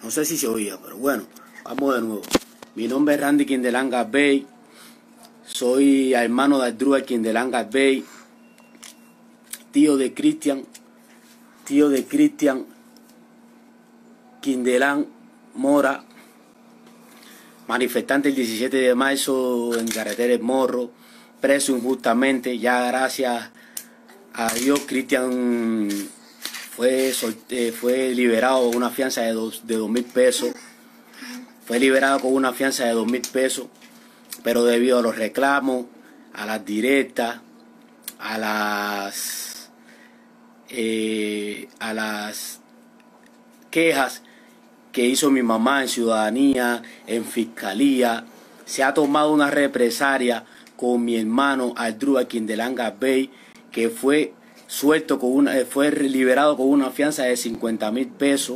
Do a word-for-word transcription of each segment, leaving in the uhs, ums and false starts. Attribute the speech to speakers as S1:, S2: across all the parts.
S1: No sé si se oía, pero bueno, vamos de nuevo. Mi nombre es Randy Kindelán Garbey. Soy hermano de Asdrúbal Kindelán Garbey, tío de Cristian, tío de Cristian Kindelán Mora, manifestante el diecisiete de marzo en carretera El Morro, preso injustamente. Ya gracias a Dios, Cristian fue, fue liberado con una fianza de dos, de dos mil pesos. Fue liberado con una fianza de dos mil pesos, pero debido a los reclamos, a las directas, a las eh, a las quejas que hizo mi mamá en Ciudadanía, en Fiscalía, se ha tomado una represalia con mi hermano Asdrúbal Kindelán Garbey, que fue suelto con una, fue liberado con una fianza de cincuenta mil pesos.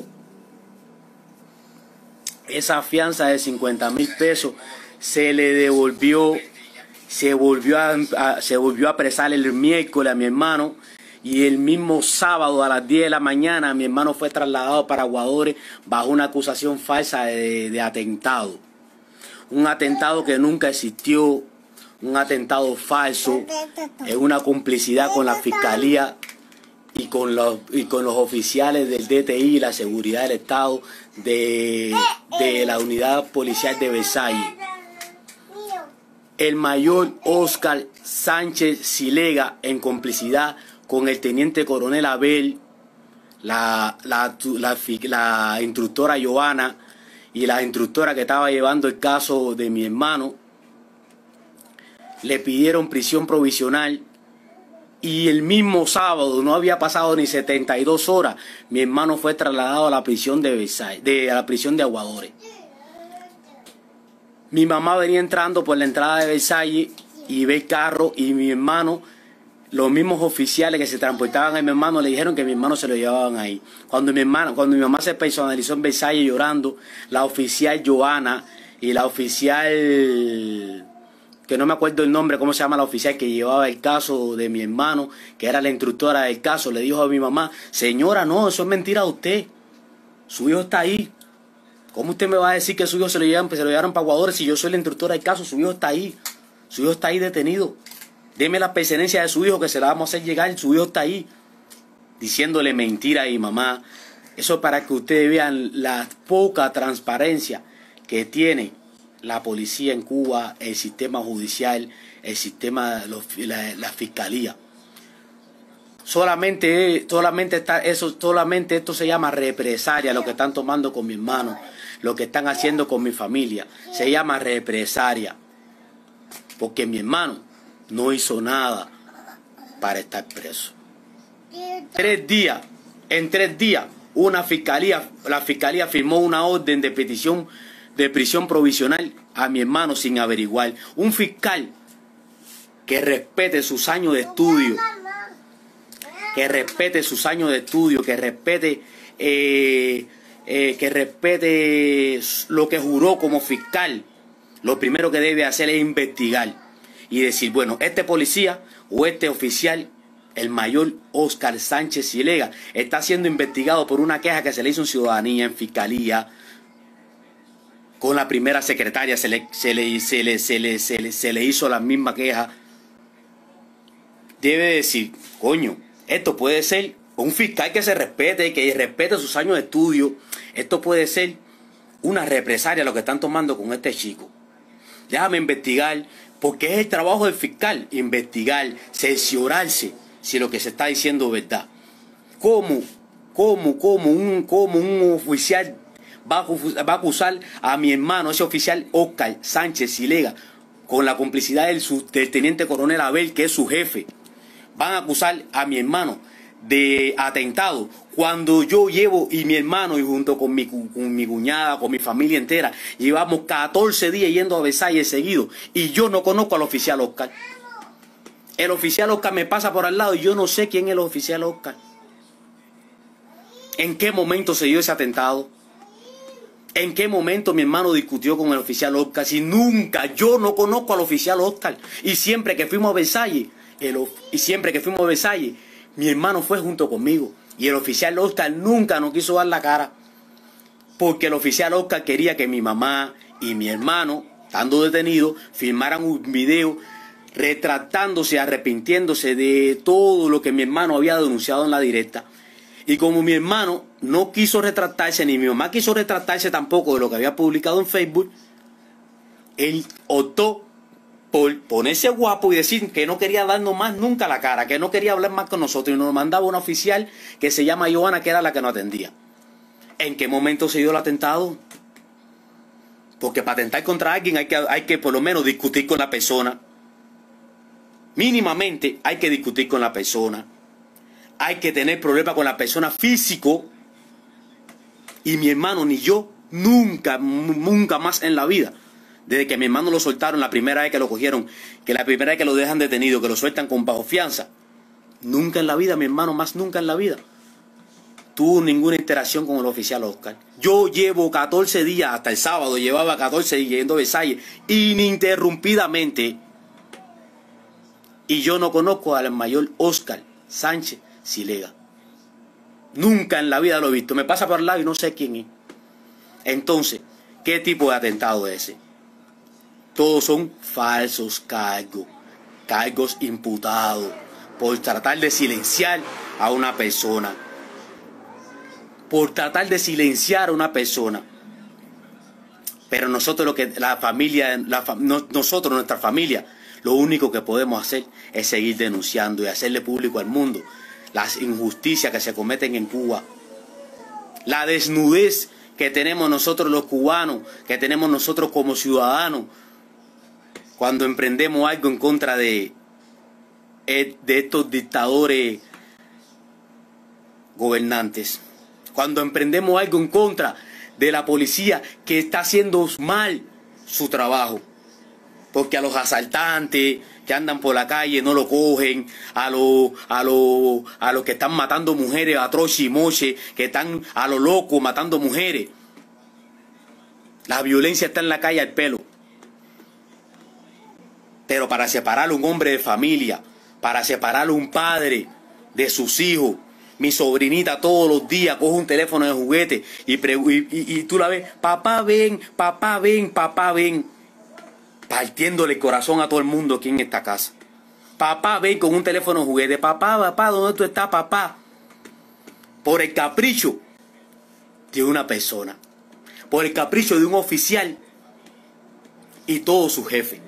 S1: Esa fianza de cincuenta mil pesos se le devolvió, se volvió a, a, se volvió a apresar el miércoles a mi hermano, y el mismo sábado a las diez de la mañana mi hermano fue trasladado para Aguadores bajo una acusación falsa de, de atentado. Un atentado que nunca existió, un atentado falso, en una complicidad con la Fiscalía y con los, y con los oficiales del D T I y la Seguridad del Estado de, de la Unidad Policial de Versalles. El mayor Oscar Sánchez Silega, en complicidad con el teniente coronel Abel, la, la, la, la, la instructora Joana y la instructora que estaba llevando el caso de mi hermano, le pidieron prisión provisional. Y el mismo sábado, no había pasado ni setenta y dos horas, mi hermano fue trasladado a la prisión de Versalles, de, a la prisión de Aguadores. Mi mamá venía entrando por la entrada de Versalles y ve el carro, y mi hermano, los mismos oficiales que se transportaban a mi hermano le dijeron que mi hermano se lo llevaban ahí. Cuando mi hermano, cuando mi mamá se personalizó en Versalles llorando, la oficial Joana y la oficial, que no me acuerdo el nombre, cómo se llama la oficial que llevaba el caso de mi hermano, que era la instructora del caso, le dijo a mi mamá: señora, no, eso es mentira de usted, su hijo está ahí. ¿Cómo usted me va a decir que su hijo se lo llevan, se lo llevaron para Aguadores si yo soy la instructora del caso? Su hijo está ahí, su hijo está ahí detenido. Deme la pertenencia de su hijo que se la vamos a hacer llegar, su hijo está ahí. Diciéndole mentira a mi mamá. Eso es para que ustedes vean la poca transparencia que tiene la policía en Cuba, el sistema judicial, el sistema, los, la, la fiscalía. Solamente, solamente, está, eso, solamente esto se llama represalia, lo que están tomando con mi hermano, lo que están haciendo con mi familia. Se llama represalia. Porque mi hermano no hizo nada para estar preso. Tres días, en tres días, una fiscalía, la fiscalía firmó una orden de petición de prisión provisional a mi hermano sin averiguar. Un fiscal que respete sus años de estudio, que respete sus años de estudio, que respete, eh, eh, que respete lo que juró como fiscal. Lo primero que debe hacer es investigar y decir, bueno, este policía o este oficial, el mayor Oscar Sánchez Silega, está siendo investigado por una queja que se le hizo en Ciudadanía, en Fiscalía. Con la primera secretaria se le, se le, se le, se le, se le, se le hizo la misma queja. Debe decir, coño, esto puede ser un fiscal que se respete, que respete sus años de estudio. Esto puede ser una represalia lo que están tomando con este chico. Déjame investigar, porque es el trabajo del fiscal, investigar, cerciorarse si lo que se está diciendo es verdad. ¿Cómo, cómo, cómo un, cómo un oficial va a, va a acusar a mi hermano, ese oficial Oscar Sánchez Silega, con la complicidad del, del teniente coronel Abel, que es su jefe? Van a acusar a mi hermano de atentado, cuando yo llevo, y mi hermano, y junto con mi, con mi cuñada, con mi familia entera, llevamos catorce días yendo a Versalles seguido, y yo no conozco al oficial Oscar. El oficial Oscar me pasa por al lado y yo no sé quién es el oficial Oscar. ¿En qué momento se dio ese atentado? ¿En qué momento mi hermano discutió con el oficial Oscar? Si nunca, yo no conozco al oficial Oscar. Y siempre que fuimos a Versalles, el, y siempre que fuimos a Versalles, mi hermano fue junto conmigo. Y el oficial Oscar nunca nos quiso dar la cara. porque el oficial Oscar quería que mi mamá y mi hermano, estando detenidos, filmaran un video retractándose, arrepintiéndose de todo lo que mi hermano había denunciado en la directa. Y como mi hermano no quiso retractarse, ni mi mamá quiso retractarse tampoco de lo que había publicado en Facebook, él optó por ponerse guapo y decir que no quería darnos más nunca la cara, que no quería hablar más con nosotros, y nos mandaba una oficial que se llama Joana, que era la que nos atendía. ¿En qué momento se dio el atentado? Porque para atentar contra alguien hay que, hay que por lo menos discutir con la persona. Mínimamente hay que discutir con la persona. Hay que tener problemas con la persona físico. Y mi hermano ni yo, nunca, nunca más en la vida. Desde que mi hermano lo soltaron, la primera vez que lo cogieron, que la primera vez que lo dejan detenido, que lo sueltan con bajo fianza. Nunca en la vida, mi hermano, más nunca en la vida tuvo ninguna interacción con el oficial Oscar. Yo llevo catorce días, hasta el sábado llevaba catorce días yendo a Versalles ininterrumpidamente. Y yo no conozco al mayor Oscar Sánchez Silega. Nunca en la vida lo he visto. Me pasa por el lado y no sé quién es. Entonces, ¿qué tipo de atentado es ese? Todos son falsos cargos. Cargos imputados por tratar de silenciar a una persona. Por tratar de silenciar a una persona. Pero nosotros, lo que la familia, la, nosotros, nuestra familia, lo único que podemos hacer es seguir denunciando y hacerle público al mundo las injusticias que se cometen en Cuba. La desnudez que tenemos nosotros los cubanos, que tenemos nosotros como ciudadanos, cuando emprendemos algo en contra de, de estos dictadores gobernantes. Cuando emprendemos algo en contra de la policía que está haciendo mal su trabajo. Porque a los asaltantes que andan por la calle no lo cogen, a los a los a los que están matando mujeres a troche y moche, que están a lo loco matando mujeres. La violencia está en la calle al pelo. Pero para separar a un hombre de familia, para separar a un padre de sus hijos, mi sobrinita todos los días coge un teléfono de juguete y, y, y, y tú la ves, papá ven, papá ven, papá ven. Partiéndole el corazón a todo el mundo aquí en esta casa. Papá ven con un teléfono de juguete. Papá, papá, ¿dónde tú estás, papá? Por el capricho de una persona. Por el capricho de un oficial y todo su jefe.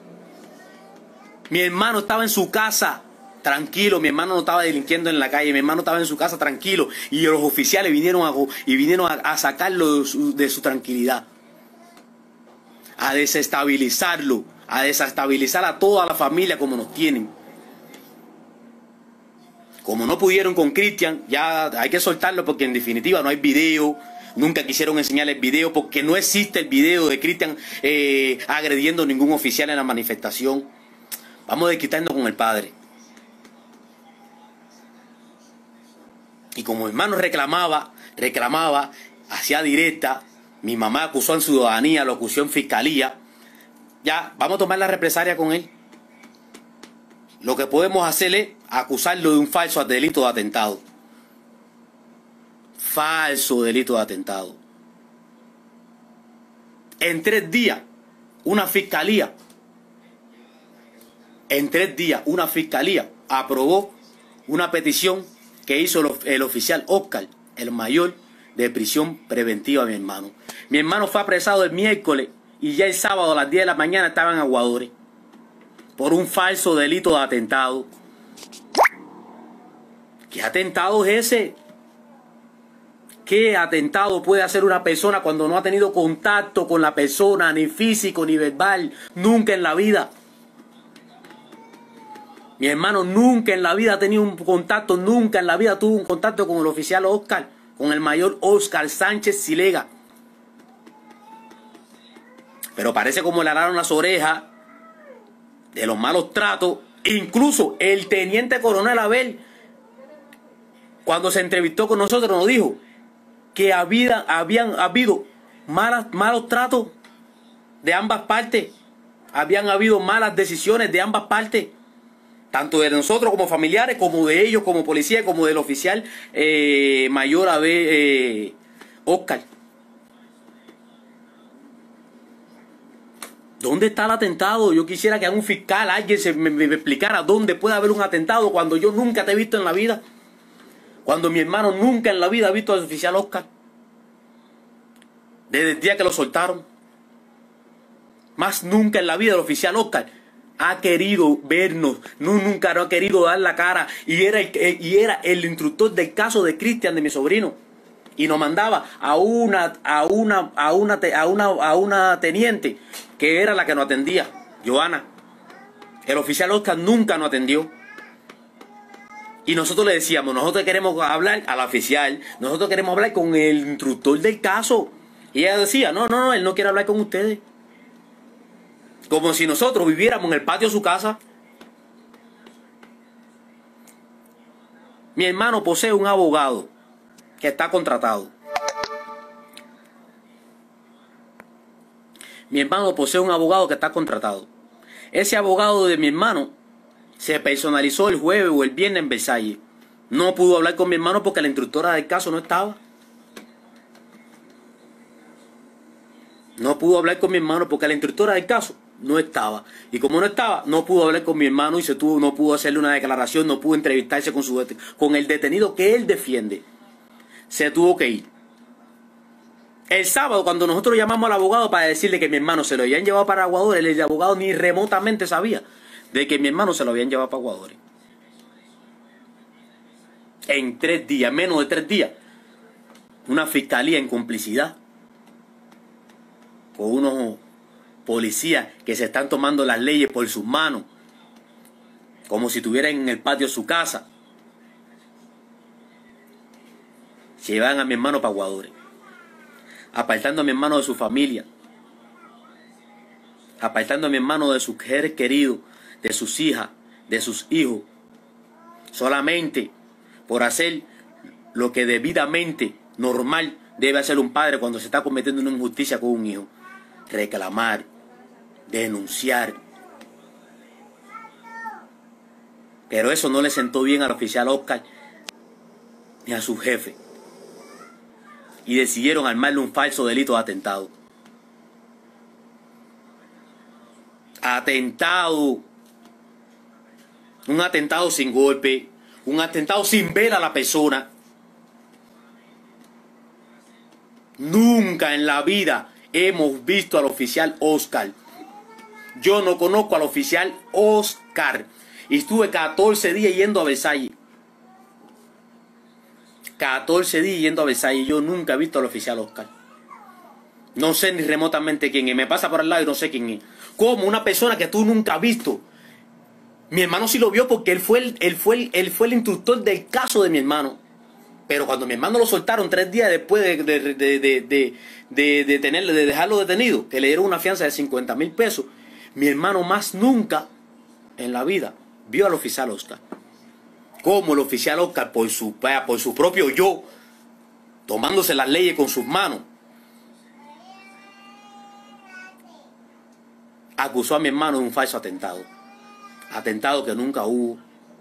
S1: Mi hermano estaba en su casa tranquilo, mi hermano no estaba delinquiendo en la calle, mi hermano estaba en su casa tranquilo y los oficiales vinieron a, y vinieron a, a sacarlo de su, de su tranquilidad, a desestabilizarlo, a desestabilizar a toda la familia como nos tienen. Como no pudieron con Cristian, ya hay que soltarlo porque en definitiva no hay video. Nunca quisieron enseñar el video porque no existe el video de Cristian eh, agrediendo a ningún oficial en la manifestación. Vamos desquitando con el padre. Y como mi hermano reclamaba, reclamaba, hacía directa, mi mamá acusó en ciudadanía, lo acusó en fiscalía, ya vamos a tomar la represalia con él. Lo que podemos hacer es acusarlo de un falso delito de atentado. Falso delito de atentado. En tres días, una fiscalía, en tres días, una fiscalía aprobó una petición que hizo el, el oficial Oscar, el mayor de prisión preventiva a mi hermano. Mi hermano fue apresado el miércoles y ya el sábado a las diez de la mañana estaba en Aguadores por un falso delito de atentado. ¿Qué atentado es ese? ¿Qué atentado puede hacer una persona cuando no ha tenido contacto con la persona, ni físico ni verbal, nunca en la vida? Mi hermano nunca en la vida ha tenido un contacto, nunca en la vida tuvo un contacto con el oficial Oscar, con el mayor Oscar Sánchez Silega. Pero parece como le araron las orejas de los malos tratos. Incluso el teniente coronel Abel, cuando se entrevistó con nosotros, nos dijo que había, habían habido malas, malos tratos de ambas partes. Habían habido malas decisiones de ambas partes. Tanto de nosotros como familiares, como de ellos como policía, como del oficial eh, mayor Abel eh, Oscar. ¿Dónde está el atentado? Yo quisiera que un fiscal, alguien se me, me, me explicara dónde puede haber un atentado cuando yo nunca te he visto en la vida. Cuando mi hermano nunca en la vida ha visto al oficial Oscar. Desde el día que lo soltaron. Más nunca en la vida el oficial Oscar ha querido vernos. No, nunca no ha querido dar la cara. Y era el, y era el instructor del caso de Cristian, de mi sobrino. Y nos mandaba a una, a una, a una, a una, a una teniente que era la que nos atendía, Joana. El oficial Oscar nunca nos atendió. Y nosotros le decíamos, nosotros queremos hablar a la oficial, nosotros queremos hablar con el instructor del caso. Y ella decía, no, no, no, él no quiere hablar con ustedes. Como si nosotros viviéramos en el patio de su casa. Mi hermano posee un abogado que está contratado. Mi hermano posee un abogado que está contratado. Ese abogado de mi hermano se personalizó el jueves o el viernes en Versalles. No pudo hablar con mi hermano porque la instructora del caso no estaba. No pudo hablar con mi hermano porque la instructora del caso no estaba. Y como no estaba, no pudo hablar con mi hermano y se tuvo, no pudo hacerle una declaración, no pudo entrevistarse con, su, con el detenido que él defiende. Se tuvo que ir. El sábado, cuando nosotros llamamos al abogado para decirle que mi hermano se lo habían llevado para Aguadores, el abogado ni remotamente sabía de que mi hermano se lo habían llevado para Aguadores. En tres días, menos de tres días, una fiscalía en complicidad con unos policías que se están tomando las leyes por sus manos, como si estuvieran en el patio de su casa, se llevan a mi hermano para Aguadores, apartando a mi hermano de su familia, apartando a mi hermano de sus seres queridos, de sus hijas, de sus hijos, solamente por hacer lo que debidamente normal debe hacer un padre cuando se está cometiendo una injusticia con un hijo: reclamar, denunciar. Pero eso no le sentó bien al oficial Oscar ni a su jefe, y decidieron armarle un falso delito de atentado. Atentado. Un atentado sin golpe. Un atentado sin ver a la persona. Nunca en la vida hemos visto al oficial Oscar. Yo no conozco al oficial Oscar. Y estuve catorce días yendo a Versalles. catorce días yendo a Versalles. Yo nunca he visto al oficial Oscar. No sé ni remotamente quién es. Me pasa por al lado y no sé quién es. Como una persona que tú nunca has visto. Mi hermano sí lo vio porque él fue el, él fue el, él fue el instructor del caso de mi hermano. Pero cuando mi hermano lo soltaron tres días después de, de, de, de, de, de, de, tenerle, de dejarlo detenido, que le dieron una fianza de cincuenta mil pesos, mi hermano más nunca en la vida vio al oficial Oscar. Como el oficial Oscar, por su, por su propio yo, tomándose las leyes con sus manos, acusó a mi hermano de un falso atentado. Atentado que nunca hubo.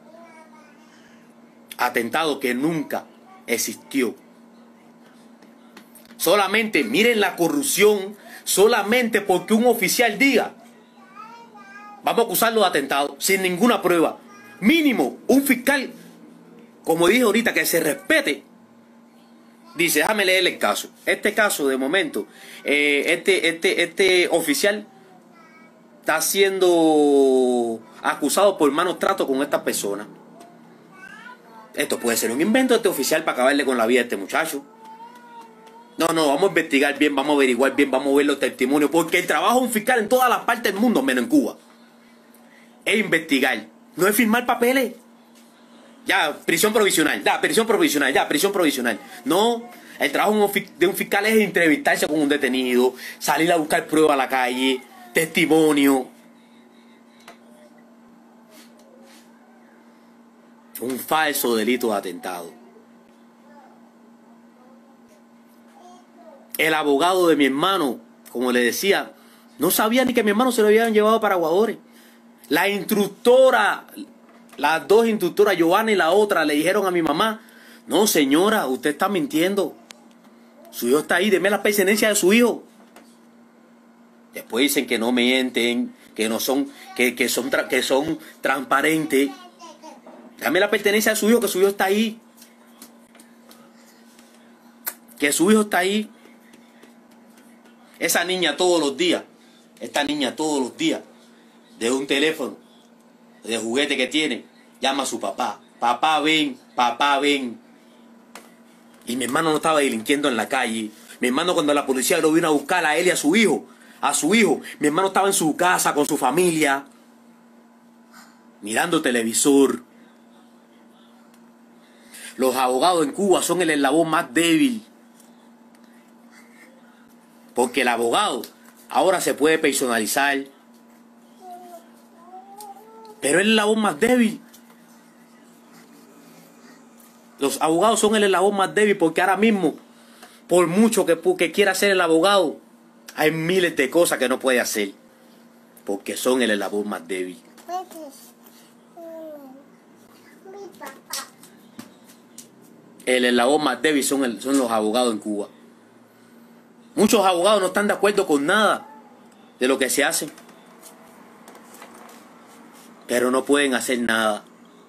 S1: Atentado que nunca existió. Solamente, miren la corrupción, solamente porque un oficial diga, vamos a acusarlo de atentado, sin ninguna prueba. Mínimo, un fiscal, como dije ahorita, que se respete, dice, déjame leer el caso. Este caso, de momento, eh, este, este, este oficial está siendo acusado por malos tratos con esta persona. Esto puede ser un invento de este oficial para acabarle con la vida a este muchacho. No, no, vamos a investigar bien, vamos a averiguar bien, vamos a ver los testimonios, porque el trabajo de un fiscal en todas las partes del mundo, menos en Cuba, es investigar, no es firmar papeles. Ya, prisión provisional, ya, prisión provisional, ya, prisión provisional. No, el trabajo de un fiscal es entrevistarse con un detenido, salir a buscar pruebas a la calle, testimonio. Un falso delito de atentado. El abogado de mi hermano, como le decía, no sabía ni que mi hermano se lo habían llevado para Aguadores. La instructora, las dos instructoras, Joana y la otra, le dijeron a mi mamá, no señora, usted está mintiendo. Su hijo está ahí, deme la pertenencia de su hijo. Después dicen que no mienten, que no son, que, que son, que son transparentes. Dame la pertenencia a su hijo, que su hijo está ahí. Que su hijo está ahí. Esa niña todos los días, esta niña todos los días, de un teléfono, de juguete que tiene, llama a su papá. Papá, ven, papá, ven. Y mi hermano no estaba delinquiendo en la calle. Mi hermano, cuando la policía lo vino a buscar a él y a su hijo, a su hijo, mi hermano estaba en su casa con su familia, mirando televisor. Los abogados en Cuba son el eslabón más débil. Porque el abogado ahora se puede personalizar. Pero es el eslabón más débil. Los abogados son el eslabón más débil porque ahora mismo, por mucho que, que quiera hacer el abogado, hay miles de cosas que no puede hacer. Porque son el eslabón más débil. El eslabón más débil son, el, son los abogados en Cuba. Muchos abogados no están de acuerdo con nada de lo que se hace. Pero no pueden hacer nada.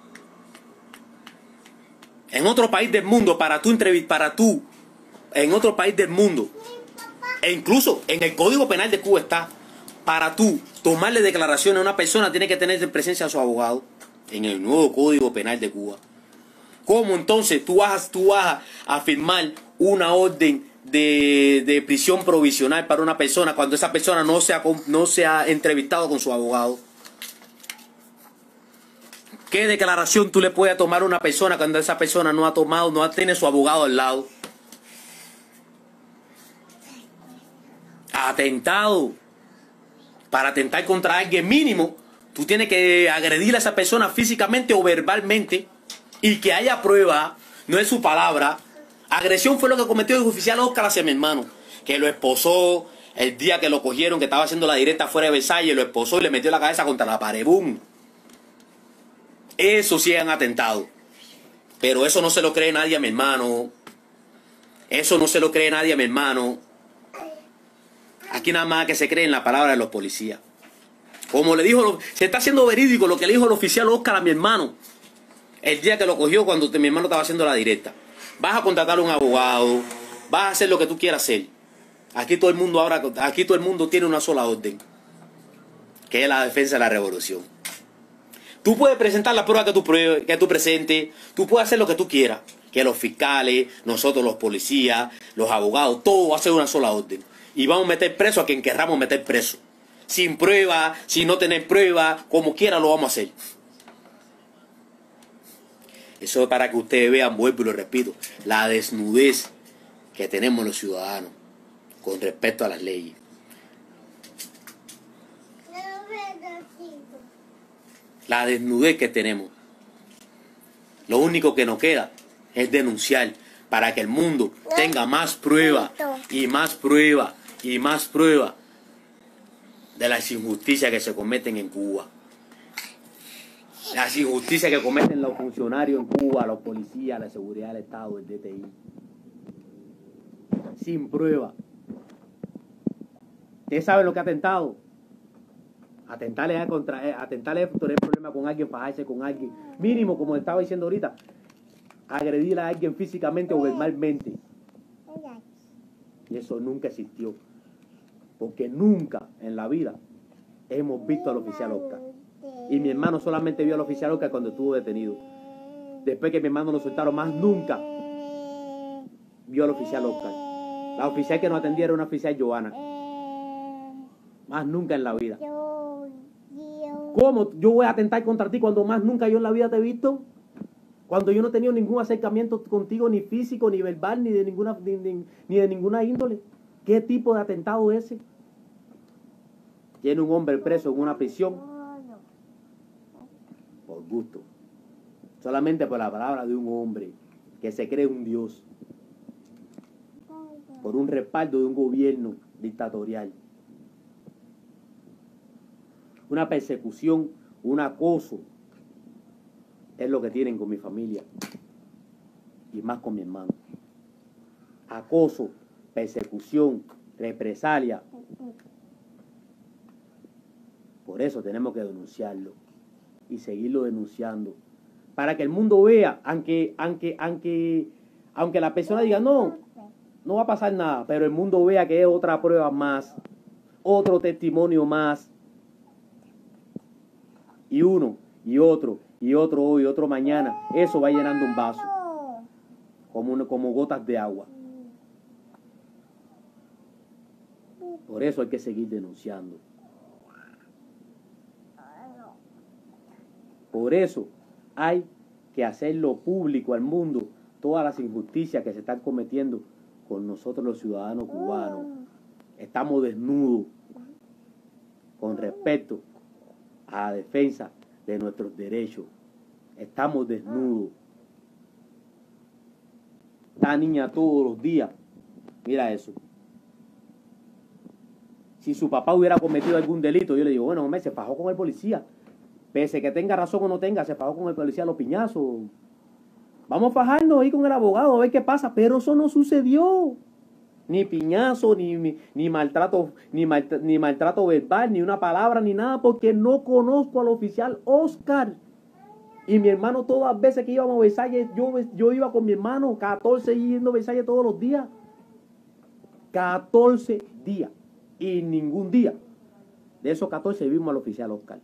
S1: En otro país del mundo, para tú entrevistar, para tú, en otro país del mundo, e incluso en el Código Penal de Cuba está, para tú tomarle declaración a una persona tiene que tener en presencia a su abogado. En el nuevo Código Penal de Cuba. ¿Cómo entonces tú vas, tú vas a firmar una orden de, de prisión provisional para una persona cuando esa persona no se ha, no se ha entrevistado con su abogado? ¿Qué declaración tú le puedes tomar a una persona cuando esa persona no ha tomado, no tiene su abogado al lado? Atentado. Para atentar contra alguien mínimo, tú tienes que agredir a esa persona físicamente o verbalmente y que haya prueba, no es su palabra. Agresión fue lo que cometió el oficial Oscar hacia mi hermano, que lo esposó el día que lo cogieron, que estaba haciendo la directa fuera de Versalles, lo esposó y le metió la cabeza contra la pared. ¡Bum! Eso sí es un atentado. Pero eso no se lo cree nadie a mi hermano. Eso no se lo cree nadie a mi hermano. Aquí nada más que se cree en la palabra de los policías. Como le dijo, se está haciendo verídico lo que le dijo el oficial Oscar a mi hermano el día que lo cogió cuando mi hermano estaba haciendo la directa. Vas a contratar a un abogado, vas a hacer lo que tú quieras hacer. Aquí todo el mundo ahora, aquí todo el mundo tiene una sola orden, que es la defensa de la revolución. Tú puedes presentar la prueba que tú, pruebes, que tú presentes, tú puedes hacer lo que tú quieras, que los fiscales, nosotros los policías, los abogados, todo va a ser una sola orden. Y vamos a meter preso a quien querramos meter preso. Sin prueba, sin no tener prueba, como quiera lo vamos a hacer. Eso es para que ustedes vean, vuelvo y lo repito, la desnudez que tenemos los ciudadanos con respecto a las leyes. La desnudez que tenemos. Lo único que nos queda es denunciar para que el mundo tenga más prueba y más prueba y más prueba de las injusticias que se cometen en Cuba. Las injusticias que cometen los funcionarios en Cuba, los policías, la seguridad del Estado, el D T I. Sin prueba. ¿Usted sabe lo que ha atentado? Atentarle contra, atentarle tener problema con alguien, fajarse con alguien. Mínimo, como estaba diciendo ahorita, agredir a alguien físicamente o verbalmente. Y eso nunca existió. Porque nunca en la vida hemos visto al oficial Oscar. Y mi hermano solamente vio al oficial Oscar cuando estuvo detenido. Después que mi hermano lo soltaron, más nunca vio al oficial Oscar. La oficial que nos atendía era una oficial Joana. Más nunca en la vida. ¿Cómo yo voy a atentar contra ti cuando más nunca yo en la vida te he visto? Cuando yo no he tenido ningún acercamiento contigo, ni físico, ni verbal, ni de ninguna, ni, ni, ni de ninguna índole. ¿Qué tipo de atentado es ese? Tiene un hombre preso en una prisión por gusto, solamente por la palabra de un hombre que se cree un dios, por un respaldo de un gobierno dictatorial. Una persecución, un acoso es lo que tienen con mi familia y más con mi hermano. Acoso, persecución, represalia. Por eso tenemos que denunciarlo y seguirlo denunciando. Para que el mundo vea, aunque, aunque, aunque, aunque la persona diga, no, no va a pasar nada, pero el mundo vea que es otra prueba más, otro testimonio más. Y uno, y otro, y otro hoy, otro mañana. Eso va llenando un vaso, como, una, como gotas de agua. Por eso hay que seguir denunciando. Por eso hay que hacerlo público al mundo, todas las injusticias que se están cometiendo con nosotros los ciudadanos cubanos. Estamos desnudos con respecto a la defensa de nuestros derechos. Estamos desnudos. Esta niña todos los días, mira eso. Si su papá hubiera cometido algún delito, yo le digo, bueno, hombre, se fajó con el policía. Pese que tenga razón o no tenga, se fajó con el policía a los piñazos. Vamos a fajarnos ahí con el abogado a ver qué pasa. Pero eso no sucedió. Ni piñazo, ni, ni, ni maltrato, ni, mal, ni maltrato verbal, ni una palabra, ni nada, porque no conozco al oficial Oscar. Y mi hermano, todas las veces que íbamos a Versalles, yo, yo iba con mi hermano, catorce yendo a Versalles todos los días. catorce días. Y ningún día de esos catorce vimos al oficial Oscar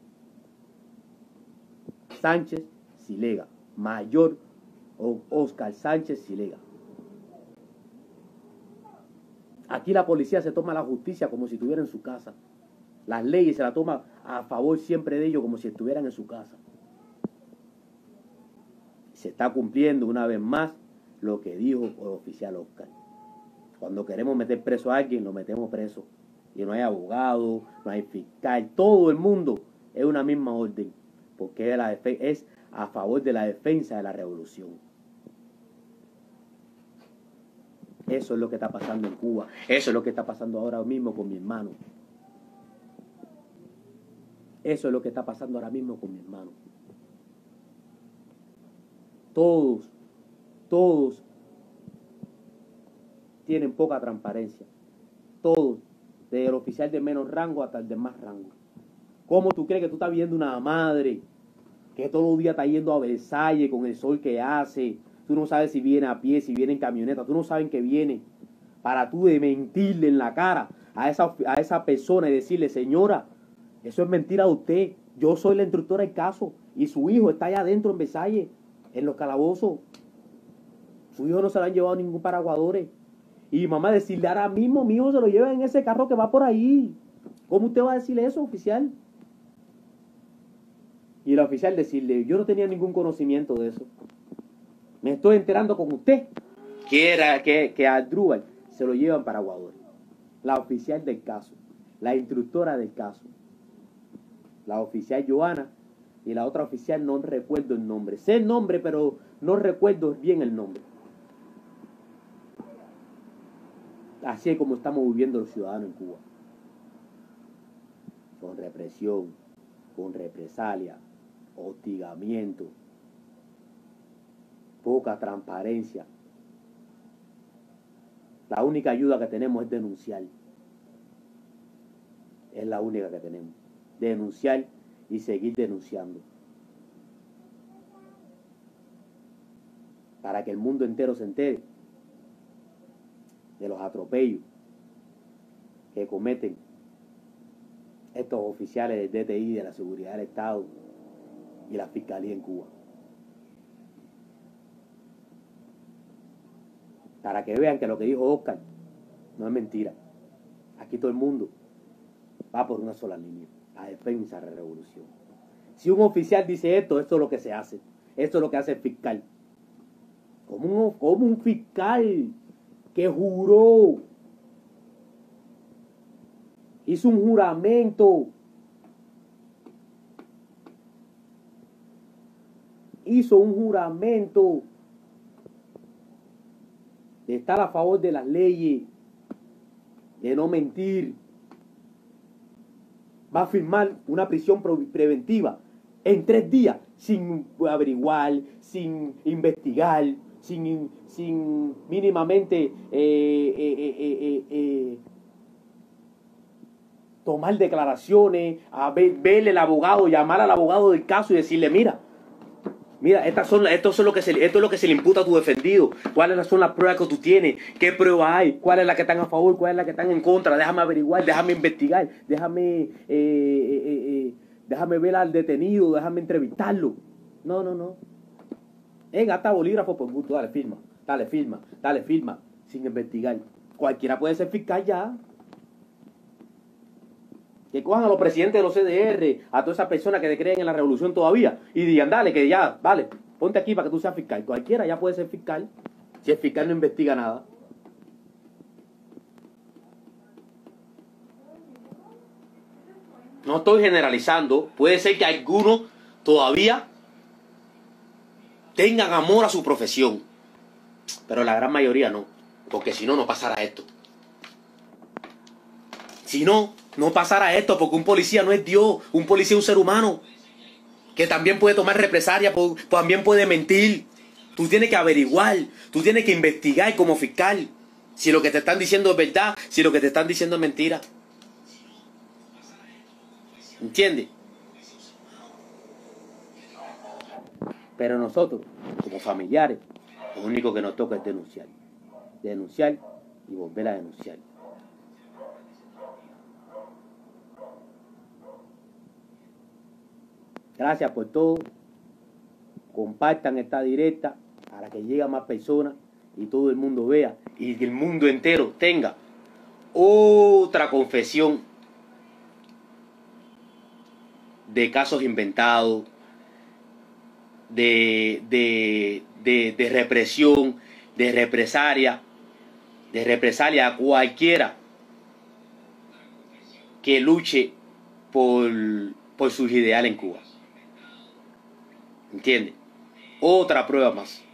S1: Sánchez Silega, mayor Oscar Sánchez Silega. Aquí la policía se toma la justicia como si estuviera en su casa. Las leyes se la toma a favor siempre de ellos como si estuvieran en su casa. Se está cumpliendo una vez más lo que dijo el oficial Oscar. Cuando queremos meter preso a alguien, lo metemos preso. Y no hay abogado, no hay fiscal, todo el mundo es una misma orden, porque es a favor de la defensa de la revolución. Eso es lo que está pasando en Cuba, eso es lo que está pasando ahora mismo con mi hermano. Eso es lo que está pasando ahora mismo con mi hermano. Todos, todos tienen poca transparencia, todos. Desde el oficial de menos rango hasta el de más rango. ¿Cómo tú crees que tú estás viendo una madre que todos los días está yendo a Versalles con el sol que hace? Tú no sabes si viene a pie, si viene en camioneta, tú no sabes que viene. Para tú de mentirle en la cara a esa, a esa persona y decirle, señora, eso es mentira de usted. Yo soy la instructora del caso y su hijo está allá adentro en Versalles, en los calabozos. Su hijo no se lo han llevado ningún paraguadores. Y mi mamá decirle ahora mismo, mi hijo se lo lleva en ese carro que va por ahí. ¿Cómo usted va a decirle eso, oficial? Y el oficial decirle, yo no tenía ningún conocimiento de eso. Me estoy enterando con usted que, era, que, que a Asdrúbal se lo llevan para Paraguadores. La oficial del caso, la instructora del caso, la oficial Joana y la otra oficial no recuerdo el nombre. Sé el nombre, pero no recuerdo bien el nombre. Así es como estamos viviendo los ciudadanos en Cuba. Con represión, con represalia, hostigamiento, poca transparencia. La única ayuda que tenemos es denunciar. Es la única que tenemos. Denunciar y seguir denunciando. Para que el mundo entero se entere de los atropellos que cometen estos oficiales del D T I, de la Seguridad del Estado y la Fiscalía en Cuba. Para que vean que lo que dijo Oscar no es mentira. Aquí todo el mundo va por una sola línea, la defensa de la revolución. Si un oficial dice esto, esto es lo que se hace. Esto es lo que hace el fiscal. Como un, como un fiscal que juró, hizo un juramento, hizo un juramento de estar a favor de las leyes, de no mentir, va a firmar una prisión preventiva en tres días, sin averiguar, sin investigar, sin, sin mínimamente eh, eh, eh, eh, eh, tomar declaraciones, a ver, verle al abogado, llamar al abogado del caso y decirle, mira, mira, estas son, esto, son lo que se, esto es lo que se le imputa a tu defendido, cuáles son las pruebas que tú tienes, qué pruebas hay, cuáles es la que están a favor, cuáles es la que están en contra, déjame averiguar, déjame investigar, déjame, eh, eh, eh, eh, déjame ver al detenido, déjame entrevistarlo. No, no, no. En hasta bolígrafo por gusto, dale, firma, dale, firma, dale, firma, sin investigar. Cualquiera puede ser fiscal ya. Que cojan a los presidentes de los C D R, a todas esas personas que creen en la revolución todavía, y digan, dale, que ya, vale, ponte aquí para que tú seas fiscal. Cualquiera ya puede ser fiscal, si el fiscal no investiga nada. No estoy generalizando, puede ser que algunos todavía tengan amor a su profesión, pero la gran mayoría no, porque si no, no pasará esto. Si no, no pasará esto, porque un policía no es Dios, un policía es un ser humano, que también puede tomar represalia, también puede mentir. Tú tienes que averiguar, tú tienes que investigar como fiscal, si lo que te están diciendo es verdad, si lo que te están diciendo es mentira. ¿Entiendes? Pero nosotros, como familiares, lo único que nos toca es denunciar. Denunciar y volver a denunciar. Gracias por todo. Compartan esta directa para que llegue a más personas y todo el mundo vea y que el mundo entero tenga otra confesión de casos inventados, de, de, de, de represión, de represalia, de represalia a cualquiera que luche por, por sus ideales en Cuba. ¿Entiendes? Otra prueba más.